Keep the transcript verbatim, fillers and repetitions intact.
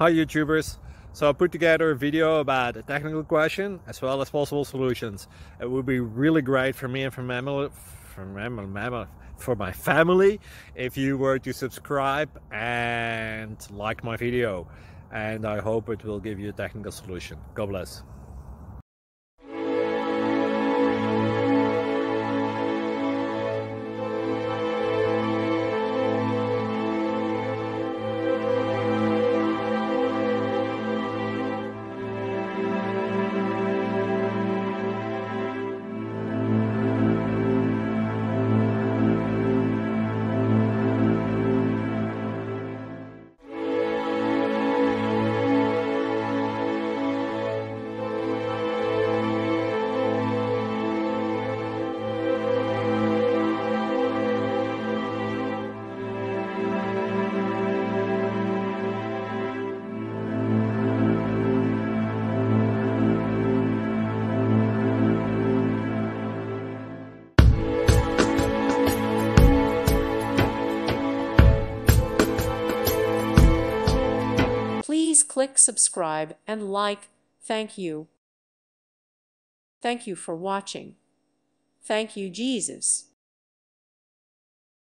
Hi YouTubers! So I put together a video about a technical question as well as possible solutions. It would be really great for me and for, mammal, for, mammal, mammal, for my family if you were to subscribe and like my video. And I hope it will give you a technical solution. God bless. Please click subscribe and like. Thank you. Thank you for watching. Thank you, Jesus.